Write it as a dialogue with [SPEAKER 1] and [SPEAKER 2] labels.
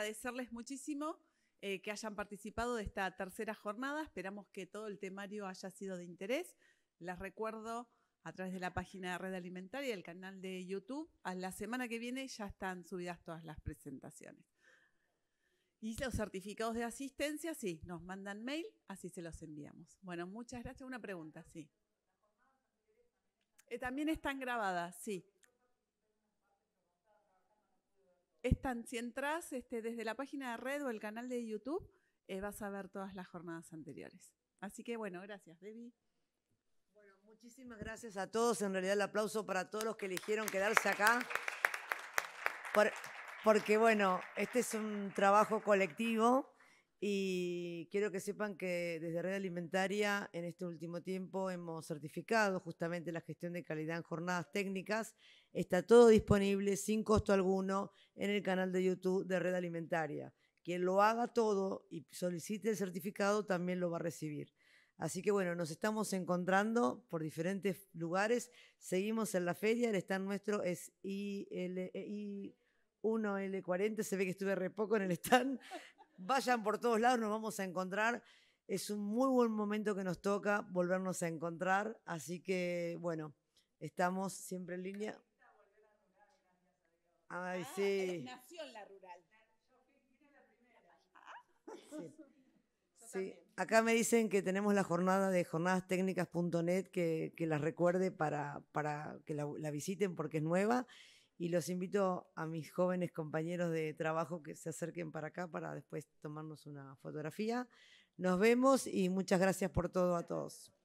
[SPEAKER 1] agradecerles muchísimo que hayan participado de esta tercera jornada. Esperamos que todo el temario haya sido de interés. Les recuerdo a través de la página de Red Alimentaria y el canal de YouTube. A la semana que viene ya están subidas todas las presentaciones. Y los certificados de asistencia, sí, nos mandan mail, así se los enviamos. Bueno, muchas gracias. Una pregunta, sí. También están grabadas, sí. Si entras desde la página de Red o el canal de YouTube, vas a ver todas las jornadas anteriores. Así que bueno, gracias, Debbie.
[SPEAKER 2] Bueno, muchísimas gracias a todos. En realidad el aplauso para todos los que eligieron quedarse acá. Porque bueno, este es un trabajo colectivo y quiero que sepan que desde Red Alimentaria en este último tiempo hemos certificado justamente la gestión de calidad en jornadas técnicas. Está todo disponible sin costo alguno en el canal de YouTube de Red Alimentaria. Quien lo haga todo y solicite el certificado también lo va a recibir. Así que bueno, nos estamos encontrando por diferentes lugares. Seguimos en la feria, el stand nuestro es I1L40, se ve que estuve re poco en el stand. Vayan por todos lados, nos vamos a encontrar. Es un muy buen momento que nos toca volvernos a encontrar. Así que bueno, estamos siempre en línea. Ay, sí.
[SPEAKER 1] Nació en la rural.
[SPEAKER 2] Sí. Acá me dicen que tenemos la jornada de jornadastécnicas.net que las recuerde para que la visiten porque es nueva. Y los invito a mis jóvenes compañeros de trabajo que se acerquen para acá para después tomarnos una fotografía. Nos vemos y muchas gracias por todo a todos.